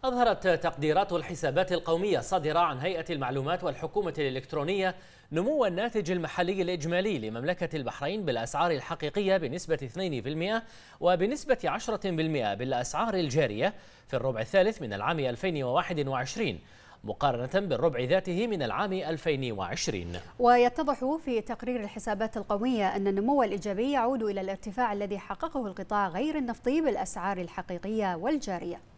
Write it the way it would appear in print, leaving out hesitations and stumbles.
أظهرت تقديرات الحسابات القومية الصادرة عن هيئة المعلومات والحكومة الإلكترونية نمو الناتج المحلي الإجمالي لمملكة البحرين بالأسعار الحقيقية بنسبة 2% وبنسبة 10% بالأسعار الجارية في الربع الثالث من العام 2021 مقارنة بالربع ذاته من العام 2020. ويتضح في تقرير الحسابات القومية أن النمو الإيجابي يعود إلى الارتفاع الذي حققه القطاع غير النفطي بالأسعار الحقيقية والجارية.